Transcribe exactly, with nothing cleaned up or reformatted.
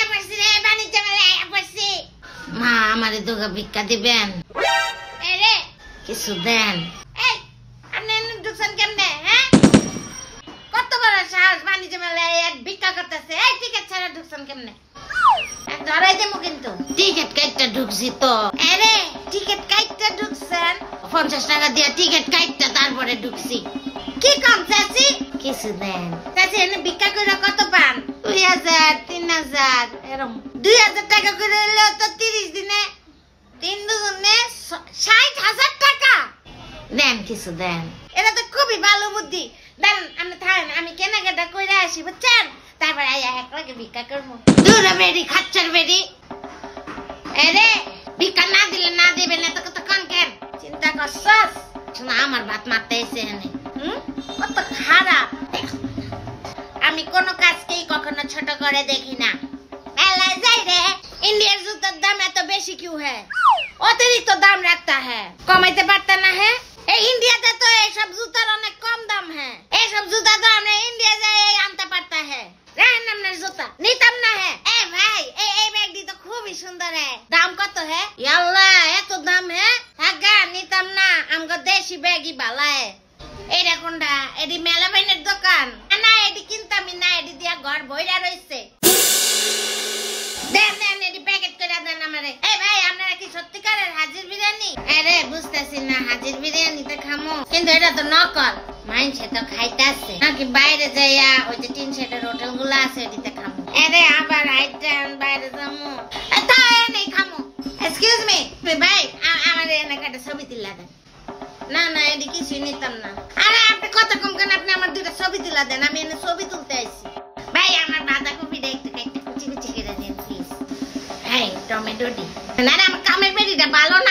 পড়ছি রে বাণিজ্য মেলায় আয়া পড়ছি মা আমারে দুগা ভিক্ষা দিবেন এরে কিছু দেন এই আপনি ঢুকছেন কেমনে হ্যাঁ কত বড় সাহস বাণিজ্য মেলায় এক ভিক্ষা করতেছে এই টিকিট ছাড়া ঢুকছেন কেমনে ধরাই দেবো কিন্তু টিকিট কাটটা ঢুকছি তো আরে টিকিট কাটটা ঢুকছেন পঞ্চাশ টাকা দিয়ে টিকিট কাটটা তারপরে ঢুকছি কি কম চাচি কিছু দেন চাচি এনে ভিক্ষা করে কত পান দুই হাজার তিন হাজার এরকম দুই হাজার টাকা করে হলে তো তিরিশ দিনে তিন দুগুণে ষাট হাজার টাকা দেন কিছু দেন এটা তো খুবই ভালো বুদ্ধি দেন আপনি থাকেন আমি কেনাকাটা করে আসি বুঝছেন তারপর আইয়া এক লাগে ভিক্ষা করবো দূরে বেরি খাচ্চার বেরি এরে ভিক্ষা না দিলে না দেবে না তো কত কঙ্কের চিন্তা করছস শোনা আমার ভাত মারতে এসে এনে হুম কত খারাপ আমি কোনো কাজকেই কখনো ছোট করে দেখি না মেলায় যাই রে ইন্ডিয়ার জুতার দাম এত বেশি কিউ হ্যাঁ অতিরিক্ত দাম রাখতা হ্যাঁ কমাইতে পারতা না হ্যাঁ এই ইন্ডিয়াতে তো এইসব জুতার অনেক কম দাম হ্যাঁ এইসব জুতা তো আমরা ইন্ডিয়া যাই আনতে পারতা হ্যাঁ রাহেন নামনের জুতা নিতাম না হ্যাঁ এ ভাই এই এই ব্যাগটি তো খুবই সুন্দর হ্যাঁ দাম কত হ্যাঁ ইয়াল্লা এত দাম হ্যাঁ থাকা নিতাম না আমগো দেশি ব্যাগই ভালায় এইটা কোনটা এডি মেলা বাইনের দোকান না এডি কিনতামই না এডি দিয়া ঘর বইরা রইছে দেন দেন এডি প্যাকেট করে দেন আমারে এই ভাই আপনারা কি সত্যিকারের হাজির বিরিয়ানি আরে বুঝতাছি না হাজির বিরিয়ানিতে খামো কিন্তু এটা তো নকল মাইনছে তো খাইতাছে নাকি বাইরে যাইয়া ওই যে টিন শেডের হোটেল গুলো আছে এটিতে খামো আরে আবার আইটান বাইরে যামু তা নেই খামো এক্সকিউজ মি ভাই আমারে এনে একটা ছবি তুলা দেন না না এডি কিছু নিতাম না আরে আপনি কত কম কেন আপনি আমার দুটো ছবি তুলা দেন আমি এনে ছবি তুলতে আইছি ভাই আমার বাঁধাকপিটা একটু একটু কুচি কুচি করে দেন প্লিজ এই টমেটো দি না না আমার কামের বেরিটা ভালো